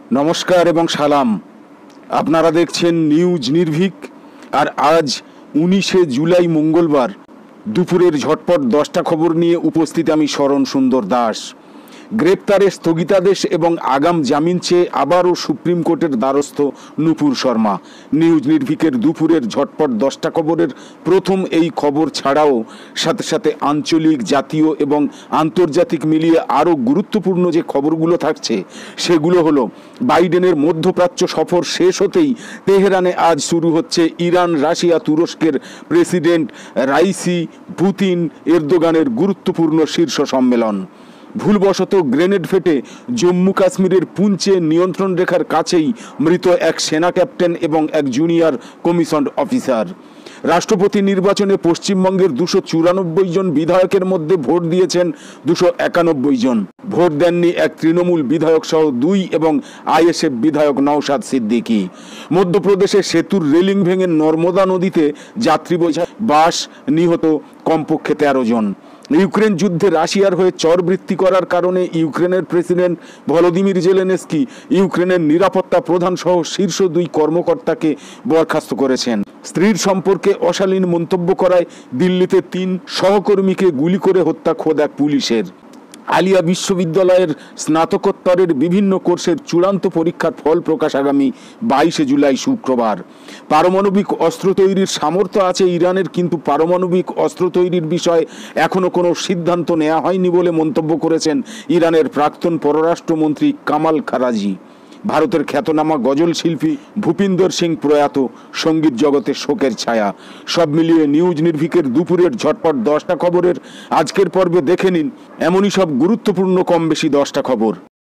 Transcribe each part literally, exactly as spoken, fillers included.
নমস্কার এবং সালাম। আপনারা দেখছেন নিউজ নির্ভীক। আর আজ উনিশে জুলাই মঙ্গলবার দুপুরের ঝটপট দশটা খবর নিয়ে উপস্থিত আমি শরণ সুন্দর দাস। গ্রেপ্তারের স্থগিতাদেশ এবং আগাম জামিন চেয়ে আবারও সুপ্রিম কোর্টের দ্বারস্থ নূপুর শর্মা। নিউজ নির্ভীকের দুপুরের ঝটপট দশটা খবরের প্রথম এই খবর ছাড়াও সাথে সাথে আঞ্চলিক, জাতীয় এবং আন্তর্জাতিক মিলিয়ে আরও গুরুত্বপূর্ণ যে খবরগুলো থাকছে সেগুলো হলো, বাইডেনের মধ্যপ্রাচ্য সফর শেষ হতেই তেহরানে আজ শুরু হচ্ছে ইরান, রাশিয়া, তুরস্কের প্রেসিডেন্ট রাইসি, পুতিন, এরদোগানের গুরুত্বপূর্ণ শীর্ষ সম্মেলন। ভুলবশত গ্রেনেড ফেটে জম্মু কাশ্মীরের পুঞ্চে নিয়ন্ত্রণ রেখার কাছেই মৃত এক সেনা ক্যাপ্টেন এবং এক জুনিয়র কমিশনড অফিসার। রাষ্ট্রপতি নির্বাচনে পশ্চিমবঙ্গের দুশো চুরানব্বই জন বিধায়কের মধ্যে ভোট দিয়েছেন দুশো একানব্বই জন। ভোট দেননি এক তৃণমূল বিধায়ক সহ দুই এবং আইএসএফ বিধায়ক নওশাদ সিদ্দিকী। মধ্যপ্রদেশে সেতুর রেলিং ভেঙে নর্মদা নদীতে যাত্রী বোঝাই বাস, নিহত কমপক্ষে তেরো জন। ইউক্রেন যুদ্ধে রাশিয়ার হয়ে চরবৃত্তি করার কারণে ইউক্রেনের প্রেসিডেন্ট ভলোদিমির জেলেনস্কি ইউক্রেনের নিরাপত্তা প্রধান সহ শীর্ষ দুই কর্মকর্তাকে বরখাস্ত করেছেন। স্ত্রীর সম্পর্কে অশালীন মন্তব্য করায় দিল্লিতে তিন সহকর্মীকে গুলি করে হত্যা খোদ এক পুলিশের। আলিয়া বিশ্ববিদ্যালয়ের স্নাতকোত্তরের বিভিন্ন কোর্সের চূড়ান্ত পরীক্ষার ফল প্রকাশ আগামী বাইশে জুলাই শুক্রবার। পারমাণবিক অস্ত্র তৈরির সামর্থ্য আছে ইরানের, কিন্তু পারমাণবিক অস্ত্র তৈরির বিষয়ে এখনও কোনো সিদ্ধান্ত নেওয়া হয়নি বলে মন্তব্য করেছেন ইরানের প্রাক্তন পররাষ্ট্রমন্ত্রী কামাল খারাজি। ভারতের খ্যাতনামা গজল শিল্পী ভূপিন্দর সিং প্রয়াত, সঙ্গীত জগতে শোকের ছায়া। সব মিলিয়ে নিউজ নির্ভীকের দুপুরের ঝটপট দশটা খবরের আজকের পর্বে দেখে নিন এমনই সব গুরুত্বপূর্ণ কম বেশি দশটা খবর।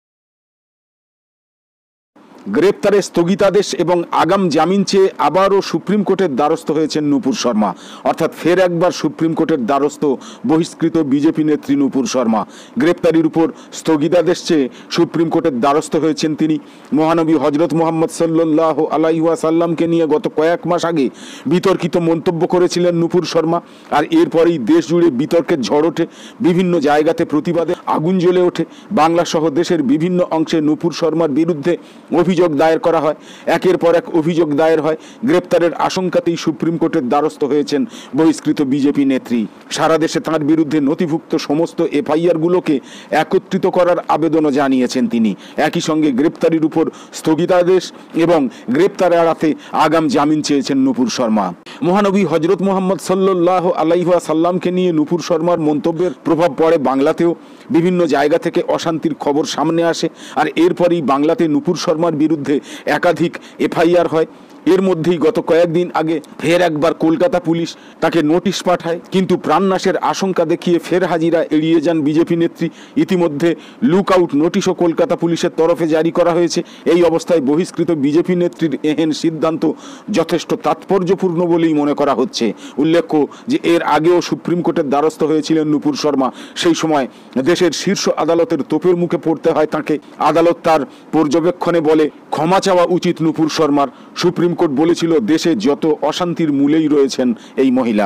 গ্রেপ্তারের স্থগিতাদেশ এবং আগাম জামিন চেয়ে আবারও সুপ্রিম কোর্টের দ্বারস্থ হয়েছেন নূপুর শর্মা। অর্থাৎ ফের একবার সুপ্রিম কোর্টের দ্বারস্থ বহিষ্কৃত বিজেপি নেত্রী নূপুর শর্মা। গ্রেপ্তারির উপর স্থগিতাদেশ চেয়ে সুপ্রিম কোর্টের দ্বারস্থ হয়েছেন তিনি। মহানবী হজরত মোহাম্মদ সাল্লাল্লাহু আলাইহি ওয়াসাল্লামকে নিয়ে গত কয়েক মাস আগে বিতর্কিত মন্তব্য করেছিলেন নূপুর শর্মা। আর এরপরেই দেশ জুড়ে বিতর্কের ঝড় ওঠে, বিভিন্ন জায়গাতে প্রতিবাদে আগুন জ্বলে ওঠে। বাংলা সহ দেশের বিভিন্ন অংশে নূপুর শর্মার বিরুদ্ধে অভিযোগ দায়ের করা হয়, একের পর এক অভিযোগ দায়ের হয়। গ্রেপ্তারের আশঙ্কাতেই সুপ্রিম কোর্টের দ্বারস্থ হয়েছেন বহিষ্কৃত বিজেপি নেত্রী। সারা দেশে তাঁর বিরুদ্ধে নথিভুক্ত সমস্ত এফআইআরগুলোকে একত্রিত করার আবেদনও জানিয়েছেন তিনি। একই সঙ্গে গ্রেপ্তারির উপর স্থগিতাদেশ এবং গ্রেপ্তার এড়াতে আগাম জামিন চেয়েছেন নূপুর শর্মা। মহানবী হজরত মোহাম্মদ সাল্লাল্লাহু আলাইহি ওয়াসাল্লামকে নিয়ে নূপুর শর্মার মন্তব্যের প্রভাব পড়ে বাংলাতেও। বিভিন্ন জায়গা থেকে অশান্তির খবর সামনে আসে, আর এরপরই বাংলাতে নূপুর শর্মার বিরুদ্ধে একাধিক এফআইআর হয়। এর মধ্যেই গত কয়েকদিন আগে ফের একবার কলকাতা পুলিশ তাকে নোটিশ পাঠায়, কিন্তু প্রাণনাশের আশঙ্কা দেখিয়ে ফের হাজিরা এড়িয়ে যান বিজেপি নেত্রী। ইতিমধ্যে লুক আউট নোটিশও কলকাতা পুলিশের তরফে জারি করা হয়েছে। এই অবস্থায় বহিষ্কৃত বিজেপি নেত্রীর এহেন সিদ্ধান্ত যথেষ্ট তাৎপর্যপূর্ণ বলেই মনে করা হচ্ছে। উল্লেখ্য যে এর আগেও সুপ্রিম কোর্টের দ্বারস্থ হয়েছিলেন নূপুর শর্মা। সেই সময় দেশের শীর্ষ আদালতের তোপের মুখে পড়তে হয় তাকে। আদালত তার পর্যবেক্ষণে বলে ক্ষমা চাওয়া উচিত নূপুর শর্মার। সুপ্রিম কোর্ট বলেছিল দেশে যত অশান্তির মূলেই রয়েছেন এই মহিলা।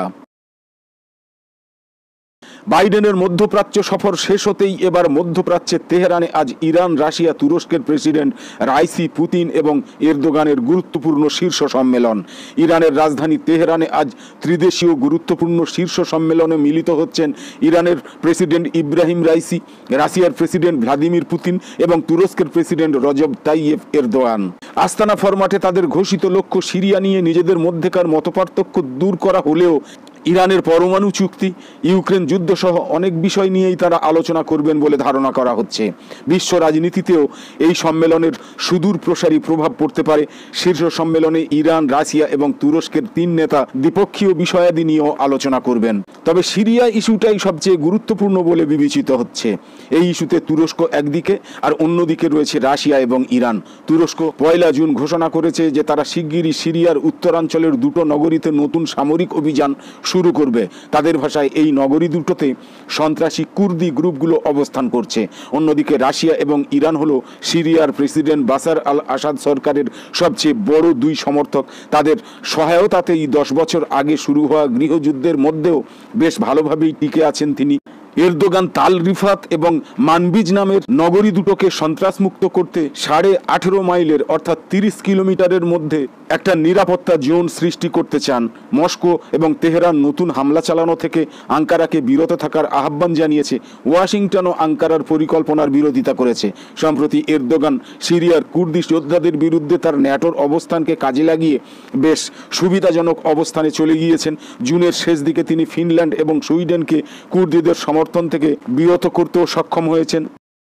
বাইডেনের মধ্যপ্রাচ্য সফর শেষ হতেই এবার মধ্যপ্রাচ্যের তেহরানে আজ ইরান, রাশিয়া, তুরস্কের প্রেসিডেন্ট রাইসি, পুতিন এবং এরদোগানের গুরুত্বপূর্ণ শীর্ষ সম্মেলন। ইরানের রাজধানী তেহরানে আজ ত্রিদেশীয় গুরুত্বপূর্ণ শীর্ষ সম্মেলনে মিলিত হচ্ছেন ইরানের প্রেসিডেন্ট ইব্রাহিম রাইসি, রাশিয়ার প্রেসিডেন্ট ভ্লাদিমির পুতিন এবং তুরস্কের প্রেসিডেন্ট রজব তাইয়েপ এরদোয়ান। আস্তানা ফরম্যাটে তাদের ঘোষিত লক্ষ্য সিরিয়া নিয়ে নিজেদের মধ্যেকার মতপার্থক্য দূর করা হলেও ইরানের পরমাণু চুক্তি, ইউক্রেন যুদ্ধ সহ অনেক বিষয় নিয়েই তারা আলোচনা করবেন বলে ধারণা করা হচ্ছে। বিশ্ব রাজনীতিতেও এই সম্মেলনের সুদূর প্রসারী প্রভাব পড়তে পারে। শীর্ষ সম্মেলনে ইরান, রাশিয়া এবং তুরস্কের তিন নেতা দ্বিপক্ষীয় বিষয়াদি নিয়েও আলোচনা করবেন। তবে সিরিয়া ইস্যুটাই সবচেয়ে গুরুত্বপূর্ণ বলে বিবেচিত হচ্ছে। এই ইস্যুতে তুরস্ক একদিকে আর অন্যদিকে রয়েছে রাশিয়া এবং ইরান। তুরস্ক পয়লা জুন ঘোষণা করেছে যে তারা শিগগিরই সিরিয়ার উত্তরাঞ্চলের দুটো নগরীতে নতুন সামরিক অভিযান শুরু করবে। তাদের ভাষায় এই নগরী দুটোতে সন্ত্রাসী কুর্দি গ্রুপগুলো অবস্থান করছে। অন্যদিকে রাশিয়া এবং ইরান হলো সিরিয়ার প্রেসিডেন্ট বাশার আল আসাদ সরকারের সবচেয়ে বড় দুই সমর্থক। তাদের সহায়তাতেই দশ বছর আগে শুরু হওয়া গৃহযুদ্ধের মধ্যেও বেশ ভালোভাবেই টিকে আছেন তিনি। এরদোগান তাল রিফাত এবং মানবিজ নামের নগরী দুটোকে সন্ত্রাসমুক্ত করতে সাড়ে আঠেরো মাইলের অর্থাৎ তিরিশ কিলোমিটারের মধ্যে একটা নিরাপত্তা জোন সৃষ্টি করতে চান। মস্কো এবং তেহরান নতুন হামলা চালানো থেকে আঙ্কারাকে বিরত থাকার আহ্বান জানিয়েছে। ওয়াশিংটনও আঙ্কারার পরিকল্পনার বিরোধিতা করেছে। সম্প্রতি এরদোগান সিরিয়ার কুর্দি যোদ্ধাদের বিরুদ্ধে তার ন্যাটোর অবস্থানকে কাজে লাগিয়ে বেশ সুবিধাজনক অবস্থানে চলে গিয়েছেন। জুনের শেষ দিকে তিনি ফিনল্যান্ড এবং সুইডেনকে কুর্দিদের সমর্থন থেকে বিরত করতেও সক্ষম হয়েছেন।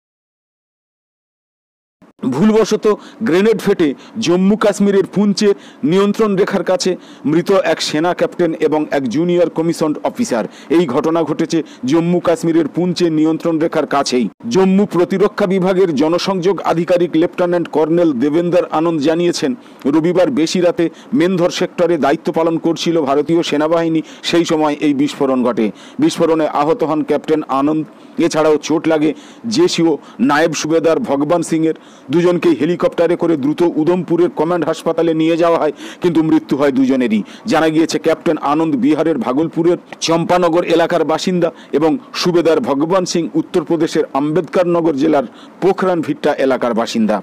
ভুলবশত গ্রেনেড ফেটে জম্মু কাশ্মীরের পুঞ্চে নিয়ন্ত্রণ রেখার কাছে মৃত এক সেনা ক্যাপ্টেন এবং এক জুনিয়র কমিশনড অফিসার। এই ঘটনা ঘটেছে জম্মু কাশ্মীরের পুঞ্চে নিয়ন্ত্রণ রেখার কাছেই। জম্মু প্রতিরক্ষা বিভাগের জনসংযোগ আধিকারিক লেফটেন্যান্ট কর্নেল দেবেন্দর আনন্দ জানিয়েছেন, রবিবার বেশি রাতে মেনধর সেক্টরে দায়িত্ব পালন করছিল ভারতীয় সেনাবাহিনী, সেই সময় এই বিস্ফোরণ ঘটে। বিস্ফোরণে আহত হন ক্যাপ্টেন আনন্দ। এছাড়াও চোট লাগে জেসিও নায়েব সুবেদার ভগবান সিংয়ের। দুজনকে হেলিকপ্টারে করে দ্রুত উধমপুরের কমান্ড হাসপাতালে নিয়ে যাওয়া হয়, কিন্তু মৃত্যু হয় দুজনেরই। জানা গিয়েছে ক্যাপ্টেন আনন্দ বিহারের ভাগলপুরের চম্পানগর এলাকার বাসিন্দা এবং সুবেদার ভগবান সিং উত্তরপ্রদেশের আম্বেদকর নগর জেলার পোখরান ভিট্টা এলাকার বাসিন্দা।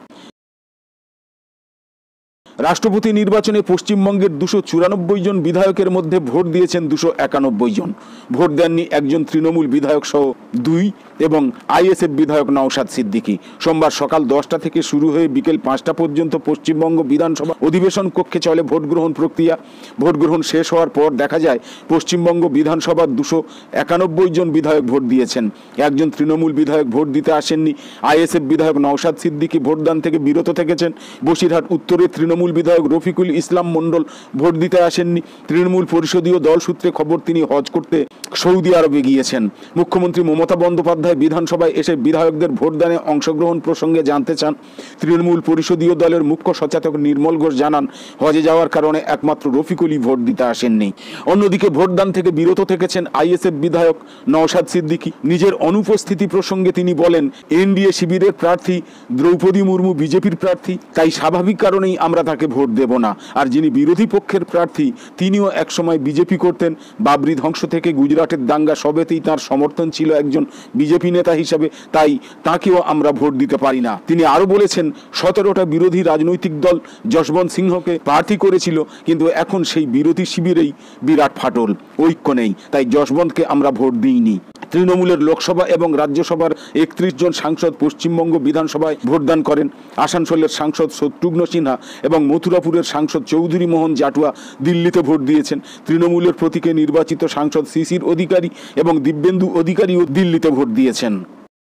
রাষ্ট্রপতি নির্বাচনে পশ্চিমবঙ্গের দুশো চুরানব্বই জন বিধায়কের মধ্যে ভোট দিয়েছেন দুশো একানব্বই জন। ভোট দেননি একজন তৃণমূল বিধায়ক সহ দুই এবং আইএসএফ বিধায়ক নওশাদ সিদ্দিকী। সোমবার সকাল দশটা থেকে শুরু হয়ে বিকেল পাঁচটা পর্যন্ত পশ্চিমবঙ্গ বিধানসভা অধিবেশন কক্ষে চলে ভোট গ্রহণ প্রক্রিয়া। ভোট গ্রহণ শেষ হওয়ার পর দেখা যায় পশ্চিমবঙ্গ বিধানসভার দুশো একানব্বই জন বিধায়ক ভোট দিয়েছেন। একজন তৃণমূল বিধায়ক ভোট দিতে আসেননি। আইএসএফ বিধায়ক নওশাদ সিদ্দিকী ভোটদান থেকে বিরত থেকেছেন। বসিরহাট উত্তরে তৃণমূল বিধায়ক রফিকুল ইসলাম মন্ডল ভোট দিতে আসেননি। তৃণমূল পরিষদীয় দল সূত্রে খবর তিনি হজ করতে সৌদি আরবে গিয়েছেন। মুখ্যমন্ত্রী মমতা বন্দ্যোপাধ্যায় বিধানসভায় এসে বিধায়কদের ভোটদানে অংশগ্রহণ প্রসঙ্গে জানতে চান। তৃণমূল পরিষদীয় দলের মুখ্য সচেতক নির্মল ঘোষ জানান, হজে যাওয়ার কারণে একমাত্র রফিকুলই ভোট দিতে আসেননি। অন্যদিকে ভোটদান থেকে বিরত থেকেছেন আইএসএফ বিধায়ক নওশাদ সিদ্দিকী। নিজের অনুপস্থিতি প্রসঙ্গে তিনি বলেন, এনডিএ শিবিরের প্রার্থী দ্রৌপদী মুর্মু বিজেপির প্রার্থী, তাই স্বাভাবিক কারণেই আমরা তাকে ভোট দেব না। আর যিনি বিরোধী পক্ষের প্রার্থী তিনিও একসময় বিজেপি করতেন। বাবরি ধ্বংস থেকে গুজরাটের দাঙ্গা সবেতেই তার সমর্থন ছিল একজন বিজেপি নেতা হিসাবে, তাই তাকেও আমরা ভোট দিতে পারি না। তিনি আরো বলেছেন, সতেরোটা বিরোধী রাজনৈতিক দল যশবন্ত সিংহকে প্রার্থী করেছিল, কিন্তু এখন সেই বিরোধী শিবিরেই বিরাট ফাটল, ঐক্য নেই, তাই যশবন্তকে আমরা ভোট দিইনি। তৃণমূলের লোকসভা এবং রাজ্যসভার একত্রিশ জন সাংসদ পশ্চিমবঙ্গ বিধানসভায় ভোটদান করেন। আসানসোলের সাংসদ শত্রুঘ্ন সিনহা এবং মথুরাপুরের সাংসদ চৌধুরী মোহন জাটুয়া দিল্লিতে ভোট দিয়েছেন। তৃণমূলের প্রতীকে নির্বাচিত সাংসদ শিশির অধিকারী এবং দিব্যেন্দু অধিকারীও দিল্লিতে ভোট দিয়েছেন।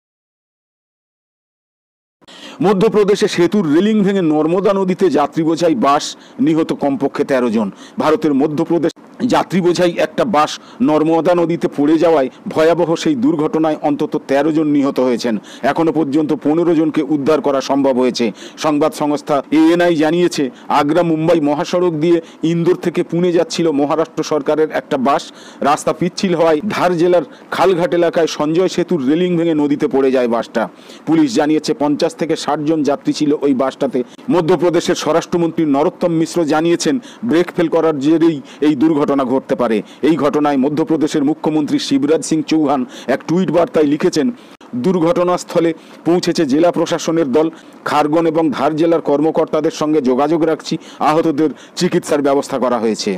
মধ্যপ্রদেশে সেতুর রেলিং ভেঙে নর্মদা নদীতে যাত্রী বোঝাই বাস, নিহত কমপক্ষে তেরো জন। ভারতের মধ্যপ্রদেশ যাত্রী বোঝাই একটা বাস নর্মদা নদীতে পড়ে যাওয়ায় ভয়াবহ সেই দুর্ঘটনায় অন্তত তেরো জন নিহত হয়েছেন। এখনো পর্যন্ত পনেরো জনকে উদ্ধার করা সম্ভব হয়েছে। সংবাদ সংস্থা এএনআই জানিয়েছে, আগ্রা মুম্বাই মহাসড়ক দিয়ে ইন্দোর থেকে পুনে যাচ্ছিল মহারাষ্ট্র সরকারের একটা বাস। রাস্তা পিচ্ছিল হওয়ায় ধার জেলার খালঘাট এলাকায় সঞ্জয় সেতুর রেলিং ভেঙে নদীতে পড়ে যায় বাসটা। পুলিশ জানিয়েছে পঞ্চাশ থেকে ষাট জন যাত্রী ছিল ওই বাসটাতে। মধ্যপ্রদেশের স্বরাষ্ট্রমন্ত্রী নরোত্তম মিশ্র জানিয়েছেন, ব্রেক ফেল করার জেরেই এই দুর্ঘটনা ঘটতে পারে। এই ঘটনায় মধ্যপ্রদেশের মুখ্যমন্ত্রী শিবরাজ সিং চৌহান এক টুইট বার্তায় লিখেছেন, দুর্ঘটনাস্থলে পৌঁছেছে জেলা প্রশাসনের দল। খারগন এবং ধার জেলার কর্মকর্তাদের সঙ্গে যোগাযোগ রাখছি। আহতদের চিকিৎসার ব্যবস্থা করা হয়েছে।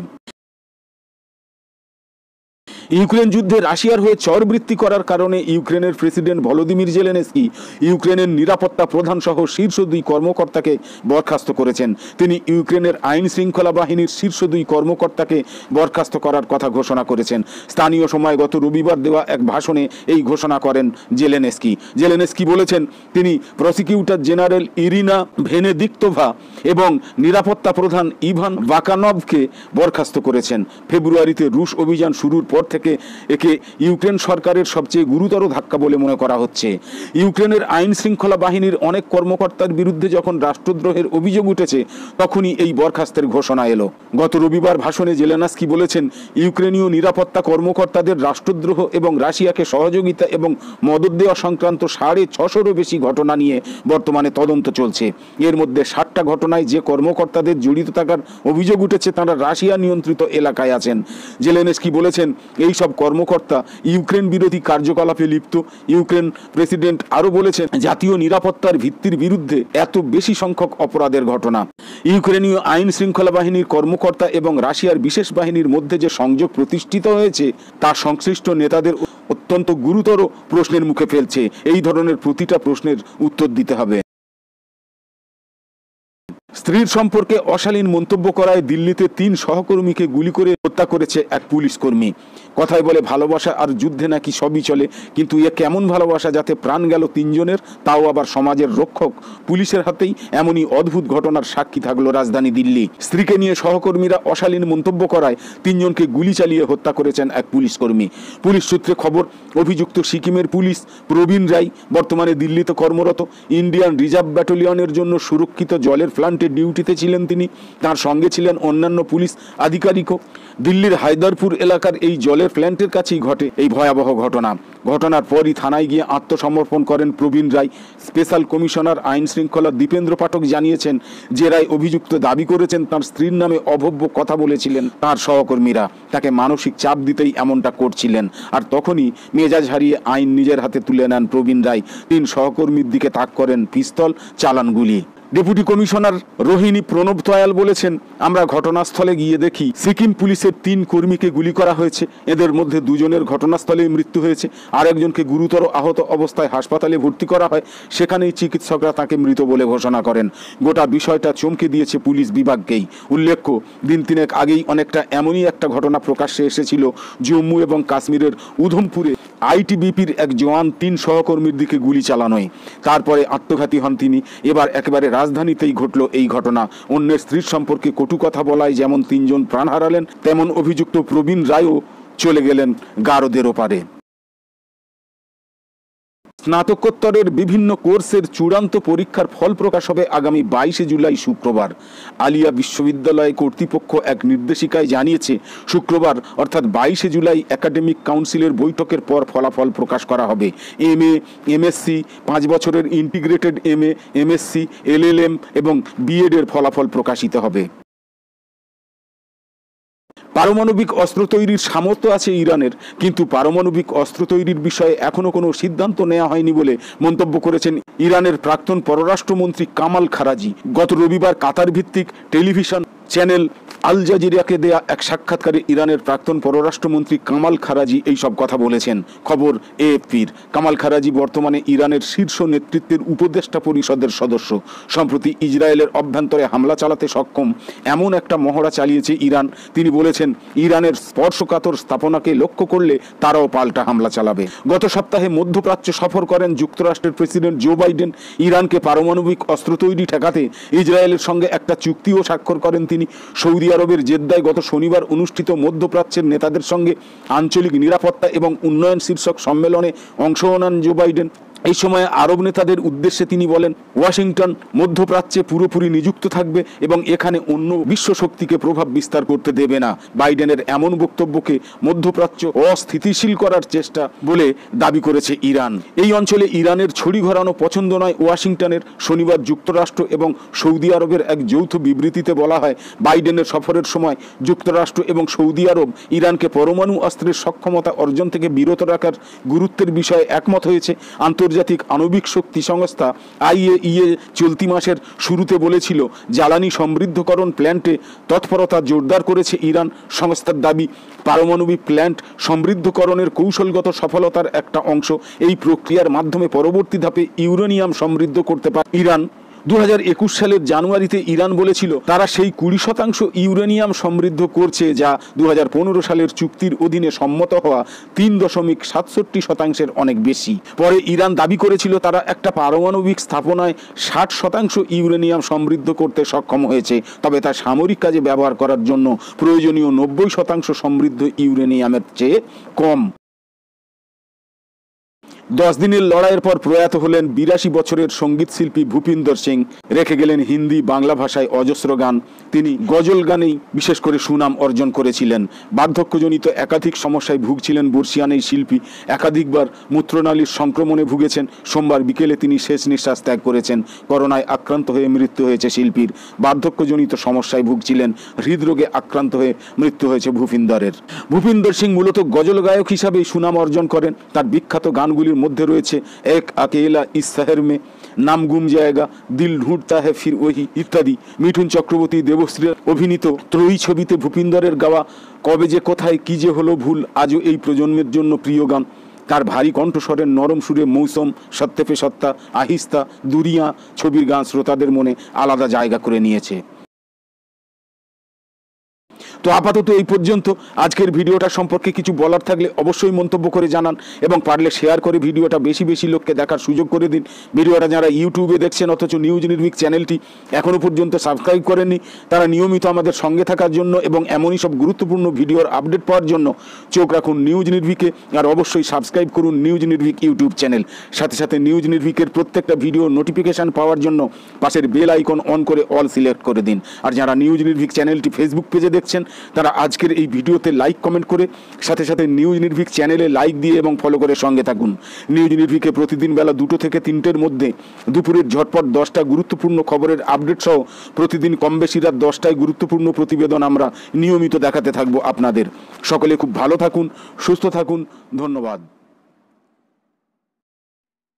ইউক্রেন যুদ্ধে রাশিয়ার হয়ে চরবৃত্তি করার কারণে ইউক্রেনের প্রেসিডেন্ট ভলোদিমির জেলেনস্কি ইউক্রেনের নিরাপত্তা প্রধান সহ শীর্ষ দুই কর্মকর্তাকে বরখাস্ত করেছেন। তিনি ইউক্রেনের আইন শৃঙ্খলা বাহিনীর শীর্ষ দুই কর্মকর্তাকে বরখাস্ত করার কথা ঘোষণা করেছেন। স্থানীয় সময় গত রবিবার দেওয়া এক ভাষণে এই ঘোষণা করেন জেলেনস্কি। জেলেনস্কি বলেছেন, তিনি প্রসিকিউটর জেনারেল ইরিনা ভেনেদিক্টোভা এবং নিরাপত্তা প্রধান ইভান বাকানভকে বরখাস্ত করেছেন। ফেব্রুয়ারিতে রুশ অভিযান শুরুর পর থেকে একে ইউক্রেন সরকারের সবচেয়ে গুরুতর ধাক্কা বলে মনে করা হচ্ছে। ইউক্রেনের আইন শৃঙ্খলা বাহিনীর অনেক কর্মকর্তার বিরুদ্ধে যখন রাষ্ট্রদ্রোহের অভিযোগ উঠেছে, তখনই এই বরখাস্তের ঘোষণা এলো। গত রবিবার ভাষণে জেলেনস্কি বলেছেন, ইউক্রেনীয় নিরাপত্তা কর্মকর্তাদের রাষ্ট্রদ্রোহ এবং রাশিয়াকে সহযোগিতা এবং মদত দেওয়া সংক্রান্ত সাড়ে ছশোরও বেশি ঘটনা নিয়ে বর্তমানে তদন্ত চলছে। এর মধ্যে ষাটটা একটা ঘটনায় যে কর্মকর্তাদের জড়িত থাকার অভিযোগ উঠেছে তারা রাশিয়া নিয়ন্ত্রিত এলাকায় আছেন। জেলেনস্কি বলেছেন এই সব কর্মকর্তা ইউক্রেন বিরোধী কার্যকলাপে লিপ্ত। ইউক্রেন প্রেসিডেন্ট আরও বলেছেন জাতীয় নিরাপত্তার ভিত্তির বিরুদ্ধে এত বেশি সংখ্যক অপরাধের ঘটনা। ইউক্রেনীয় আইন শৃঙ্খলা বাহিনীর কর্মকর্তা এবং রাশিয়ার বিশেষ বাহিনীর মধ্যে যে সংযোগ প্রতিষ্ঠিত হয়েছে তা সংশ্লিষ্ট নেতাদের অত্যন্ত গুরুতর প্রশ্নের মুখে ফেলছে। এই ধরনের প্রতিটা প্রশ্নের উত্তর দিতে হবে। স্ত্রীর সম্পর্কে অশালীন মন্তব্য করায় দিল্লিতে তিন সহকর্মীকে গুলি করে হত্যা করেছে এক পুলিশ কর্মী। কথায় বলে ভালোবাসা আর যুদ্ধে নাকি সবই চলে, কিন্তু এ কেমন ভালোবাসা যাতে প্রাণ গেল তিনজনের, তাও আবার সমাজের রক্ষক পুলিশের হাতেই। এমনই অদ্ভুত ঘটনার সাক্ষী থাকলো রাজধানী দিল্লি। স্ত্রীকে নিয়ে সহকর্মীরা অশালীন মন্তব্য করায় তিনজনকে গুলি চালিয়ে হত্যা করেছেন এক পুলিশ কর্মী। পুলিশ সূত্রে খবর, অভিযুক্ত সিকিমের পুলিশ প্রবীণ রায় বর্তমানে দিল্লিতে কর্মরত। ইন্ডিয়ান রিজার্ভ ব্যাটালিয়নের জন্য সুরক্ষিত জলের প্লান্টে ডিউটিতে ছিলেন তিনি। তার সঙ্গে ছিলেন অন্যান্য পুলিশ আধিকারিকও। দিল্লির হায়দারপুর এলাকার এই জলের প্ল্যান্টের কাছেই ঘটে এই ভয়াবহ ঘটনা। ঘটনার পরই থানায় গিয়ে আত্মসমর্পণ করেন প্রবীণ রায়। স্পেশাল কমিশনার আইন শৃঙ্খলা দীপেন্দ্র পাঠক জানিয়েছেন যে রায় অভিযুক্ত দাবি করেছেন তার স্ত্রীর নামে অভব্য কথা বলেছিলেন তার সহকর্মীরা, তাকে মানসিক চাপ দিতেই এমনটা করছিলেন। আর তখনই মেজাজ হারিয়ে আইন নিজের হাতে তুলে নেন প্রবীণ রায়। তিন সহকর্মীর দিকে তাক করেন পিস্তল, চালান গুলি। ডেপুটি কমিশনার রোহিণী প্রণব দয়াল বলেছেন, আমরা ঘটনাস্থলে গিয়ে দেখি সিকিম পুলিশের তিন কর্মীকে গুলি করা হয়েছে। এদের মধ্যে দুজনের ঘটনাস্থলেই মৃত্যু হয়েছে, আর একজনকে গুরুতর আহত অবস্থায় হাসপাতালে ভর্তি করা হয়। সেখানেই চিকিৎসকরা তাকে মৃত বলে ঘোষণা করেন। গোটা বিষয়টা চমকে দিয়েছে পুলিশ বিভাগকেই। উল্লেখ্য, দিন তিনেক আগেই অনেকটা এমনই একটা ঘটনা প্রকাশ্যে এসেছিল জম্মু এবং কাশ্মীরের উধমপুরে। আইটিবিপির এক জওয়ান তিন সহকর্মীর দিকে গুলি চালানোয় তারপরে আত্মঘাতী হন তিনি। এবার একেবারে রাজধানীতেই ঘটল এই ঘটনা। অন্যের স্ত্রীর সম্পর্কে কটু কথা বলায় যেমন তিনজন প্রাণ হারালেন, তেমন অভিযুক্ত প্রবীণ রায়ও চলে গেলেন গারদের ওপারে। স্নাতকোত্তরের বিভিন্ন কোর্সের চূড়ান্ত পরীক্ষার ফল প্রকাশ হবে আগামী বাইশে জুলাই শুক্রবার। আলিয়া বিশ্ববিদ্যালয় কর্তৃপক্ষ এক নির্দেশিকায় জানিয়েছে, শুক্রবার অর্থাৎ বাইশে জুলাই একাডেমিক কাউন্সিলের বৈঠকের পর ফলাফল প্রকাশ করা হবে। এম এ, এমএসসি, পাঁচ বছরের integrated M A, MSc, LLM এবং বিএড এর ফলাফল প্রকাশিত হবে। পারমাণবিক অস্ত্র তৈরির সামর্থ্য আছে ইরানের, কিন্তু পারমাণবিক অস্ত্র তৈরির বিষয়ে এখনো কোনো সিদ্ধান্ত নেওয়া হয়নি বলে মন্তব্য করেছেন ইরানের প্রাক্তন পররাষ্ট্রমন্ত্রী কামাল খারাজি। গত রবিবার কাতার ভিত্তিক টেলিভিশন চ্যানেল আল জাজিরাকে দেয়া এক সাক্ষাৎকারে ইরানের প্রাক্তন পররাষ্ট্রমন্ত্রী কামাল খারাজি এই সব কথা বলেছেন। খবর এএফপির। কামাল খারাজি বর্তমানে ইরানের শীর্ষ নেতৃত্বের উপদেষ্টা পরিষদের সদস্য। সম্প্রতি ইসরায়েলের অভ্যন্তরে হামলা চালাতে সক্ষম এমন একটা মহড়া চালিয়েছে ইরান। তিনি বলেছেন, ইরানের স্পর্শকাতর স্থাপনাকে লক্ষ্য করলে তারাও পাল্টা হামলা চালাবে। গত সপ্তাহে মধ্যপ্রাচ্য সফর করেন যুক্তরাষ্ট্রের প্রেসিডেন্ট জো বাইডেন। ইরানকে পারমাণবিক অস্ত্র তৈরি ঠেকাতে ইসরায়েলের সঙ্গে একটা চুক্তিও স্বাক্ষর করেন তিনি। সৌদি আরবের জেদ্দায় গত শনিবার অনুষ্ঠিত মধ্যপ্রাচ্যের নেতাদের সঙ্গে আঞ্চলিক নিরাপত্তা এবং উন্নয়ন শীর্ষক সম্মেলনে অংশ নেন জো বাইডেন। এই সময় আরব নেতাদের উদ্দেশ্যে তিনি বলেন, ওয়াশিংটন মধ্যপ্রাচ্যে পুরোপুরি নিযুক্ত থাকবে এবং এখানে অন্য বিশ্ব শক্তিকে প্রভাব বিস্তার করতে দেবে না। বাইডেনের এমন বক্তব্যকে মধ্যপ্রাচ্য অস্থিতিশীল করার চেষ্টা বলে দাবি করেছে ইরান। এই অঞ্চলে ইরানের ছড়ি ঘোরানো পছন্দ নয় ওয়াশিংটনের। শনিবার যুক্তরাষ্ট্র এবং সৌদি আরবের এক যৌথ বিবৃতিতে বলা হয়, বাইডেনের সফরের সময় যুক্তরাষ্ট্র এবং সৌদি আরব ইরানকে পরমাণু অস্ত্রের সক্ষমতা অর্জন থেকে বিরত রাখার গুরুত্বের বিষয়ে একমত হয়েছে। আন্তর্জাতিক আণবিক শক্তি সংস্থা আইএইএ চলতি মাসের শুরুতে বলেছিল, জ্বালানি সমৃদ্ধকরণ প্ল্যান্টে তৎপরতা জোরদার করেছে ইরান। সংস্থার দাবি, পারমাণবিক প্ল্যান্ট সমৃদ্ধকরণের কৌশলগত সফলতার একটা অংশ। এই প্রক্রিয়ার মাধ্যমে পরবর্তী ধাপে ইউরেনিয়াম সমৃদ্ধ করতে পারে ইরান। দু হাজার একুশ সালের জানুয়ারিতে ইরান বলেছিল তারা সেই কুড়ি শতাংশ ইউরেনিয়াম সমৃদ্ধ করছে, যা দু হাজার পনেরো সালের চুক্তির অধীনে সম্মত হওয়া তিন দশমিক সাতষট্টি শতাংশের অনেক বেশি। পরে ইরান দাবি করেছিল তারা একটা পারমাণবিক স্থাপনায় ষাট শতাংশ ইউরেনিয়াম সমৃদ্ধ করতে সক্ষম হয়েছে, তবে তা সামরিক কাজে ব্যবহার করার জন্য প্রয়োজনীয় নব্বই শতাংশ সমৃদ্ধ ইউরেনিয়ামের চেয়ে কম। দশ দিনের লড়াইয়ের পর প্রয়াত হলেন বিরাশি বছরের সঙ্গীত শিল্পী ভূপিন্দর সিং। রেখে গেলেন হিন্দি বাংলা ভাষায় অজস্র গান। তিনি গজল গানেই বিশেষ করে সুনাম অর্জন করেছিলেন। বার্ধক্যজনিত একাধিক সমস্যায় ভুগছিলেন বর্ষিয়ান এই শিল্পী। একাধিকবার মূত্রনালীর সংক্রমণে ভুগেছেন। সোমবার বিকেলে তিনি শেষ নিঃশ্বাস ত্যাগ করেছেন। করোনায় আক্রান্ত হয়ে মৃত্যু হয়েছে শিল্পীর। বার্ধক্যজনিত সমস্যায় ভুগছিলেন। হৃদরোগে আক্রান্ত হয়ে মৃত্যু হয়েছে ভূপিন্দরের। ভূপিন্দর সিং মূলত গজল গায়ক হিসাবেই সুনাম অর্জন করেন। তার বিখ্যাত গানগুলির মধ্যে রয়েছে এক আকেলা ইস শহর মে, নাম গুম জায়গা, দিল ঢুঁড়তা হ্যায় ফির ওহি ইত্যাদি। মিঠুন চক্রবর্তী, দেবশ্রীর অভিনীত ত্রয়ী ছবিতে ভূপিন্দরের গাওয়া কবে যে কোথায় কি যে হলো ভুল আজও এই প্রজন্মের জন্য প্রিয় গান। তার ভারী কণ্ঠস্বরের নরম সুরে মৌসুম, সত্তে পে সত্তা, আহিস্তা, দুরিয়া ছবির গান শ্রোতাদের মনে আলাদা জায়গা করে নিয়েছে। তো আপাতত এই পর্যন্ত। আজকের ভিডিওটা সম্পর্কে কিছু বলার থাকলে অবশ্যই মন্তব্য করে জানান এবং পারলে শেয়ার করে ভিডিওটা বেশি বেশি লোককে দেখার সুযোগ করে দিন। ভিডিওটা যারা ইউটিউবে দেখছেন অথচ নিউজ নির্ভীক চ্যানেলটি এখনও পর্যন্ত সাবস্ক্রাইব করেননি, তারা নিয়মিত আমাদের সঙ্গে থাকার জন্য এবং এমনই সব গুরুত্বপূর্ণ ভিডিওর আপডেট পাওয়ার জন্য চোখ রাখুন নিউজ নির্ভীকে। আর অবশ্যই সাবস্ক্রাইব করুন নিউজ নির্ভীক ইউটিউব চ্যানেল। সাথে সাথে নিউজ নির্ভীকের প্রত্যেকটা ভিডিও নোটিফিকেশান পাওয়ার জন্য পাশের বেল আইকন অন করে অল সিলেক্ট করে দিন। আর যারা নিউজ নির্ভীক চ্যানেলটি ফেসবুক পেজে দেখছেন তারা আজকের এই ভিডিওতে লাইক কমেন্ট করে সাথে সাথে নিউজ নির্ভীক চ্যানেলে লাইক দিয়ে এবং ফলো করে সঙ্গে থাকুন। নিউজ নির্ভীকে প্রতিদিন বেলা দুটো থেকে তিনটের মধ্যে দুপুরের ঝটপট দশটা গুরুত্বপূর্ণ খবরের আপডেট সহ প্রতিদিন কম বেশি রাত দশটায় গুরুত্বপূর্ণ প্রতিবেদন আমরা নিয়মিত দেখাতে থাকবো আপনাদের। সকলে খুব ভালো থাকুন, সুস্থ থাকুন। ধন্যবাদ।